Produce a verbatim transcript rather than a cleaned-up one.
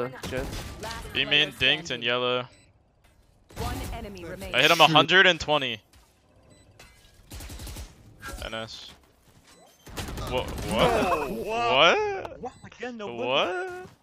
Jet. B main dinked and yellow. One enemy remains. I hit him one hundred twenty. N S. What? What? Oh, What? What? Again, no What?